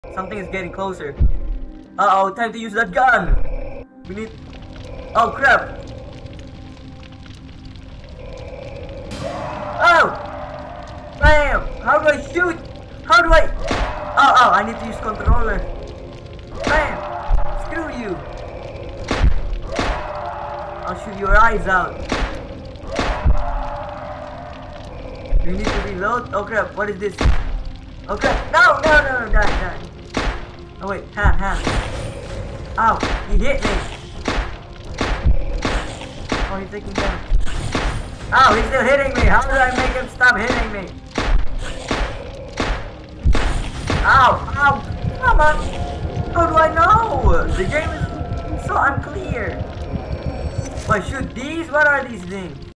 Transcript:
Something is getting closer. Uh-oh, time to use that gun! We need... Oh, crap! Oh! Bam! How do I shoot? How do I... Oh, I need to use controller. Bam! Screw you! I'll shoot your eyes out. You need to reload? Oh crap, what is this? Oh crap, no, die. Oh wait, hand. Ow, he hit me. Oh, he's taking damage. Ow, he's still hitting me. How do I make him stop hitting me? Ow, come on. How do I know? The game is so unclear. Why shoot these? What are these things?